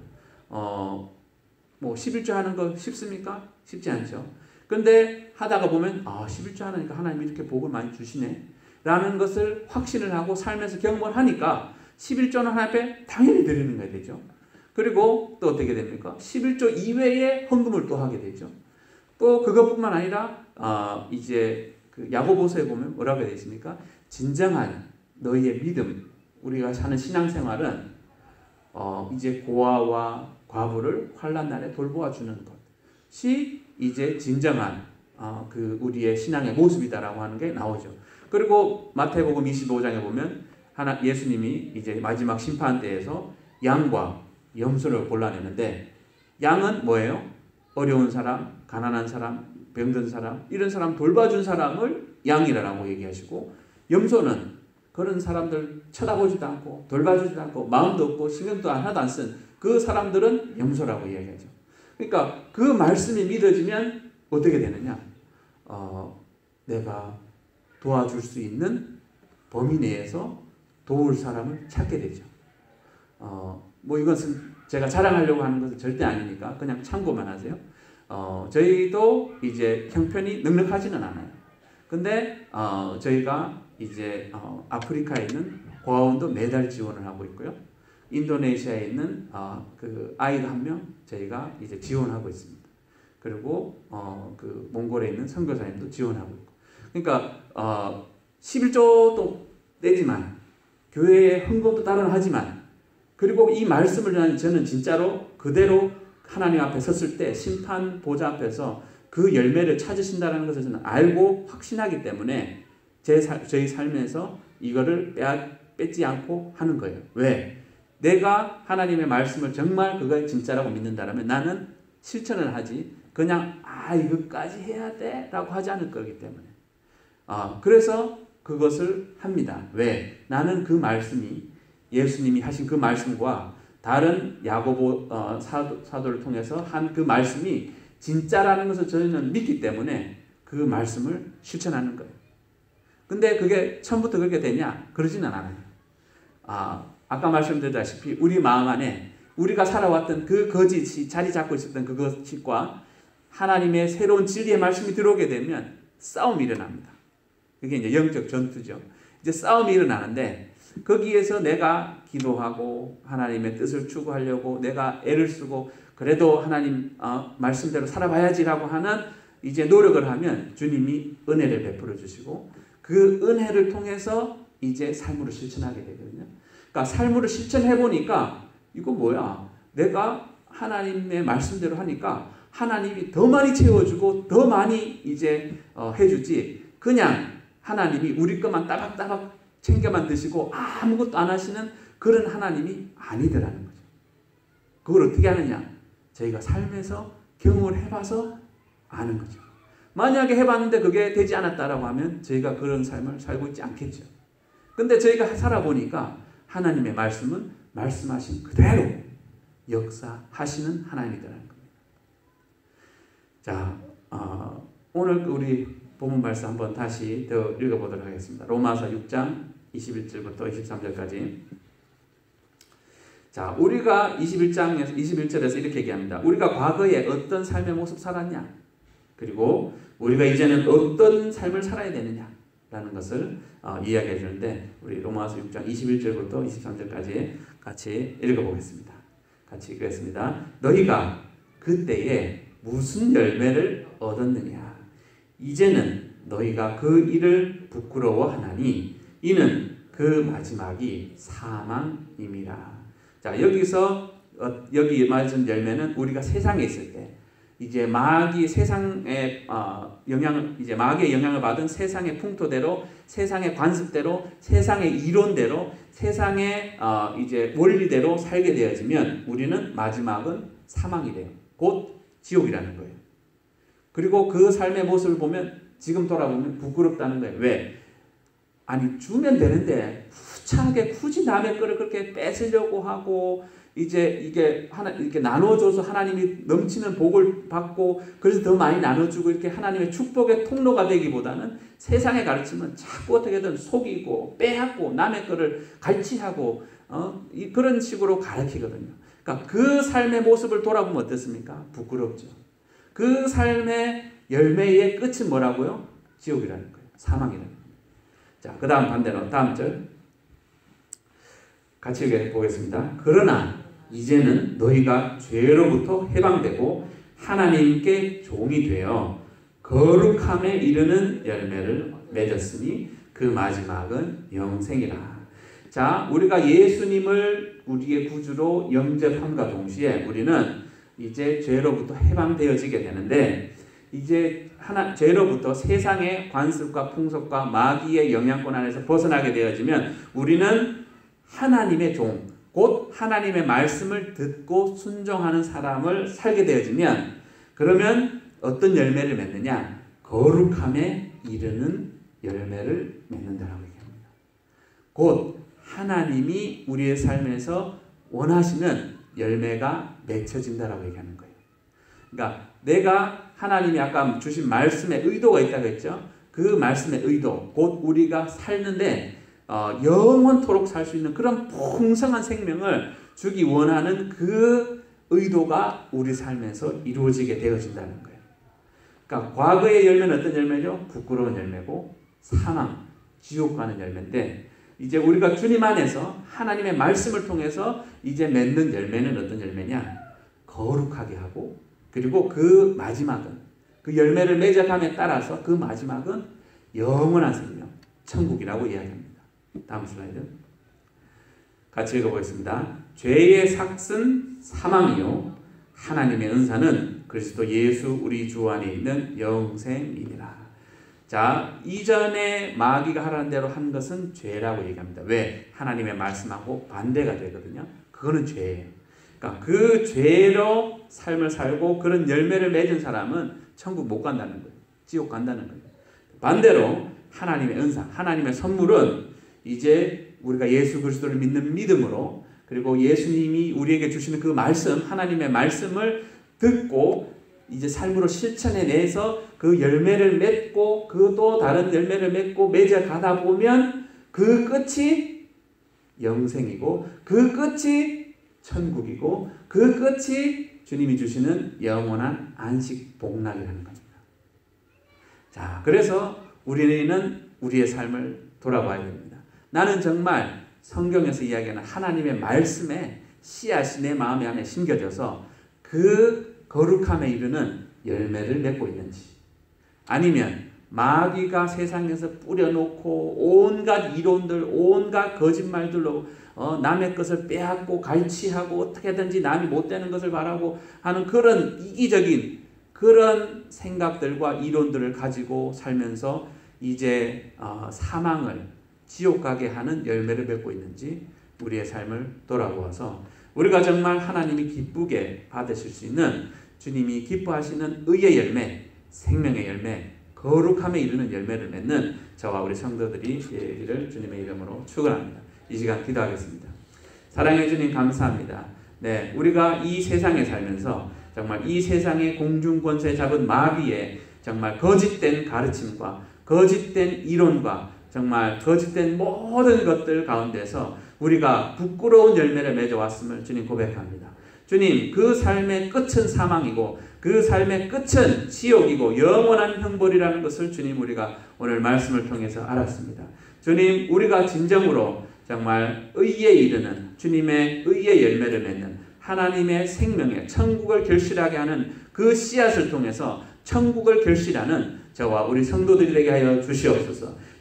뭐 11조 하는 거 쉽습니까? 쉽지 않죠. 근데 하다가 보면 11조 하니까 하나님이 이렇게 복을 많이 주시네 라는 것을 확신을 하고 삶에서 경험을 하니까 11조는 하나님 앞에 당연히 드리는 거야 되죠. 그리고 또 어떻게 됩니까? 11조 이외에 헌금을 또 하게 되죠. 또 그것뿐만 아니라 이제 그 야고보서에 보면 뭐라고 되어 있습니까? 진정한 너희의 믿음, 우리가 사는 신앙생활은 이제 고아와 과부를 환난 날에 돌보아 주는 것이 이제 진정한 그 우리의 신앙의 모습이다라고 하는 게 나오죠. 그리고 마태복음 25장에 보면 예수님이 이제 마지막 심판 때에서 양과 염소를 골라내는데 양은 뭐예요? 어려운 사람, 가난한 사람, 병든 사람, 이런 사람 돌봐준 사람을 양이라고 얘기하시고 염소는 그런 사람들 쳐다보지도 않고 돌봐주지도 않고 마음도 없고 신경도 하나도 안 쓴 그 사람들은 염소라고 이야기하죠. 그러니까 그 말씀이 믿어지면 어떻게 되느냐? 내가 도와줄 수 있는 범위 내에서 도울 사람을 찾게 되죠. 뭐 이것은 제가 자랑하려고 하는 것은 절대 아니니까 그냥 참고만 하세요. 저희도 이제 형편이 넉넉하지는 않아요. 근데 저희가 이제 아프리카에 있는 고아원도 매달 지원을 하고 있고요. 인도네시아에 있는 그 아이도 한 명 저희가 이제 지원하고 있습니다. 그리고 그 몽골에 있는 선교사님도 지원하고 있고. 그러니까 11조도 내지만 교회의 헌금도 따로 하지만 그리고 이 말씀을 저는 진짜로 그대로 하나님 앞에 섰을 때 심판 보좌 앞에서 그 열매를 찾으신다는 것을 저는 알고 확신하기 때문에 저희 삶에서 이거를 뺏지 않고 하는 거예요. 왜? 내가 하나님의 말씀을 정말 그걸 진짜라고 믿는다면 나는 실천을 하지 그냥 이것까지 해야 돼 라고 하지 않을 거기 때문에 그래서 그것을 합니다. 왜? 나는 그 말씀이 예수님이 하신 그 말씀과 다른 야고보 사도를 통해서 한 그 말씀이 진짜라는 것을 저희는 믿기 때문에 그 말씀을 실천하는 거예요. 근데 그게 처음부터 그렇게 되냐? 그러지는 않아요. 아까 말씀드렸다시피 우리 마음 안에 우리가 살아왔던 그 거짓이 자리 잡고 있었던 그 거짓과 하나님의 새로운 진리의 말씀이 들어오게 되면 싸움이 일어납니다. 그게 이제 영적 전투죠. 이제 싸움이 일어나는데 거기에서 내가 기도하고 하나님의 뜻을 추구하려고 내가 애를 쓰고 그래도 하나님 말씀대로 살아봐야지라고 하는 이제 노력을 하면 주님이 은혜를 베풀어 주시고 그 은혜를 통해서 이제 삶으로 실천하게 되거든요. 그러니까 삶으로 실천해 보니까 이거 뭐야? 내가 하나님의 말씀대로 하니까 하나님이 더 많이 채워주고 더 많이 이제 해주지. 그냥 하나님이 우리 것만 따박따박 챙겨만 드시고 아무것도 안 하시는 그런 하나님이 아니더라는 거죠. 그걸 어떻게 하느냐? 저희가 삶에서 경험을 해봐서 아는 거죠. 만약에 해봤는데 그게 되지 않았다라고 하면 저희가 그런 삶을 살고 있지 않겠죠. 근데 저희가 살아보니까 하나님의 말씀은 말씀하신 그대로 역사하시는 하나님이라는 겁니다. 자, 오늘 우리 본문 말씀 한번 다시 더 읽어보도록 하겠습니다. 로마서 6장 21절부터 23절까지. 자, 우리가 21장에서 21절에서 이렇게 얘기합니다. 우리가 과거에 어떤 삶의 모습 살았냐? 그리고 우리가 이제는 어떤 삶을 살아야 되느냐라는 것을 이야기해 주는데 우리 로마서 6장 21절부터 23절까지 같이 읽어보겠습니다. 같이 읽겠습니다. 너희가 그때에 무슨 열매를 얻었느냐? 이제는 너희가 그 일을 부끄러워하나니 이는 그 마지막이 사망임이라. 자, 여기서 여기 말씀 열매는 우리가 세상에 있을 때 이제 마귀 세상의 이제 마귀의 영향을 받은 세상의 풍토대로, 세상의 관습대로, 세상의 이론대로, 세상의 이제 원리대로 살게 되어지면 우리는 마지막은 사망이 돼요. 곧 지옥이라는 거예요. 그리고 그 삶의 모습을 보면 지금 돌아보면 부끄럽다는 거예요. 왜? 아니 주면 되는데 후차하게 굳이 남의 거를 그렇게 뺏으려고 하고 이제 이게 이렇게 나눠줘서 하나님이 넘치는 복을 받고 그래서 더 많이 나눠주고 이렇게 하나님의 축복의 통로가 되기보다는 세상의 가르침은 자꾸 어떻게든 속이고 빼앗고 남의 거를 갈취하고 그런 식으로 가르치거든요. 그러니까 그 삶의 모습을 돌아보면 어떻습니까? 부끄럽죠. 그 삶의 열매의 끝은 뭐라고요? 지옥이라는 거예요. 사망이라는 거예요. 자, 그 다음 반대로 다음 절 같이 보겠습니다. 그러나 이제는 너희가 죄로부터 해방되고 하나님께 종이 되어 거룩함에 이르는 열매를 맺었으니 그 마지막은 영생이라. 자, 우리가 예수님을 우리의 구주로 영접함과 동시에 우리는 이제 죄로부터 해방되어지게 되는데 이제 죄로부터 세상의 관습과 풍속과 마귀의 영향권 안에서 벗어나게 되어지면 우리는 하나님의 종, 곧 하나님의 말씀을 듣고 순종하는 사람을 살게 되어지면 그러면 어떤 열매를 맺느냐? 거룩함에 이르는 열매를 맺는다라고 얘기합니다. 곧 하나님이 우리의 삶에서 원하시는 열매가 맺혀진다라고 얘기하는 거예요. 그러니까 내가 하나님이 아까 주신 말씀에 의도가 있다고 했죠. 그 말씀의 의도, 곧 우리가 살는데 영원토록 살 수 있는 그런 풍성한 생명을 주기 원하는 그 의도가 우리 삶에서 이루어지게 되어진다는 거예요. 그러니까 과거의 열매는 어떤 열매죠? 부끄러운 열매고 사망, 지옥 가는 열매인데 이제 우리가 주님 안에서 하나님의 말씀을 통해서 이제 맺는 열매는 어떤 열매냐? 거룩하게 하고 그리고 그 마지막은 그 열매를 맺어감에 따라서 그 마지막은 영원한 생명, 천국이라고 이야기합니다. 다음 슬라이드. 같이 읽어보겠습니다. 죄의 삭은 사망이요 하나님의 은사는 그리스도 예수 우리 주 안에 있는 영생이니라. 자, 이전에 마귀가 하라는 대로 한 것은 죄라고 얘기합니다. 왜? 하나님의 말씀하고 반대가 되거든요. 그거는 죄예요. 그러니까 그 죄로 삶을 살고 그런 열매를 맺은 사람은 천국 못 간다는 거예요. 지옥 간다는 거예요. 반대로 하나님의 은사, 하나님의 선물은 이제 우리가 예수 그리스도를 믿는 믿음으로 그리고 예수님이 우리에게 주시는 그 말씀, 하나님의 말씀을 듣고 이제 삶으로 실천해내서 그 열매를 맺고 그 또 다른 열매를 맺고 맺어가다 보면 그 끝이 영생이고 그 끝이 천국이고 그 끝이 주님이 주시는 영원한 안식 복락이라는 겁니다. 자, 그래서 우리는 우리의 삶을 돌아봐야 됩니다. 나는 정말 성경에서 이야기하는 하나님의 말씀에 씨앗이 내 마음 안에 심겨져서 그 거룩함에 이르는 열매를 맺고 있는지 아니면 마귀가 세상에서 뿌려놓고 온갖 이론들, 온갖 거짓말들로 남의 것을 빼앗고 갈취하고 어떻게든지 남이 못되는 것을 바라고 하는 그런 이기적인 그런 생각들과 이론들을 가지고 살면서 이제 사망을 지옥 가게 하는 열매를 맺고 있는지 우리의 삶을 돌아보아서 우리가 정말 하나님이 기쁘게 받으실 수 있는 주님이 기뻐하시는 의의 열매, 생명의 열매, 거룩함에 이르는 열매를 맺는 저와 우리 성도들이 되기를 주님의 이름으로 축원합니다. 이 시간 기도하겠습니다. 사랑해 주님 감사합니다. 네, 우리가 이 세상에 살면서 정말 이 세상의 공중권세 잡은 마귀의 정말 거짓된 가르침과 거짓된 이론과 정말 거짓된 모든 것들 가운데서 우리가 부끄러운 열매를 맺어왔음을 주님 고백합니다. 주님, 그 삶의 끝은 사망이고 그 삶의 끝은 지옥이고 영원한 형벌이라는 것을 주님 우리가 오늘 말씀을 통해서 알았습니다. 주님, 우리가 진정으로 정말 의에 이르는 주님의 의의 열매를 맺는 하나님의 생명의 천국을 결실하게 하는 그 씨앗을 통해서 천국을 결실하는 저와 우리 성도들에게 하여 주시옵소서.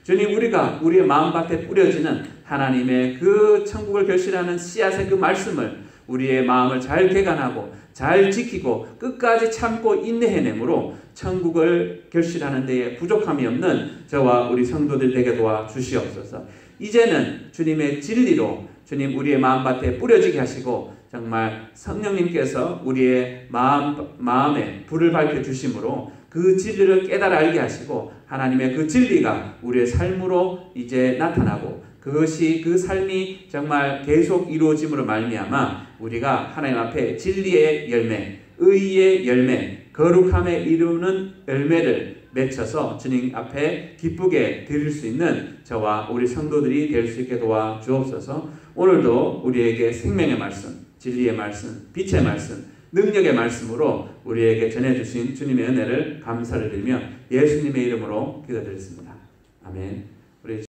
주님, 우리가 우리의 마음밭에 뿌려지는 하나님의 그 천국을 결실하는 씨앗의 그 말씀을 우리의 마음을 잘 개간하고 잘 지키고 끝까지 참고 인내해내므로 천국을 결실하는 데에 부족함이 없는 저와 우리 성도들 되게 도와 주시옵소서. 이제는 주님의 진리로 주님 우리의 마음밭에 뿌려지게 하시고 정말 성령님께서 우리의 마음에 불을 밝혀주심으로 그 진리를 깨달아 알게 하시고 하나님의 그 진리가 우리의 삶으로 이제 나타나고 그것이 그 삶이 정말 계속 이루어짐으로 말미암아 우리가 하나님 앞에 진리의 열매, 의의 열매, 거룩함에 이루는 열매를 맺혀서 주님 앞에 기쁘게 드릴 수 있는 저와 우리 성도들이 될 수 있게 도와 주옵소서. 오늘도 우리에게 생명의 말씀, 진리의 말씀, 빛의 말씀, 능력의 말씀으로 우리에게 전해주신 주님의 은혜를 감사를 드리며 예수님의 이름으로 기도드렸습니다. 아멘.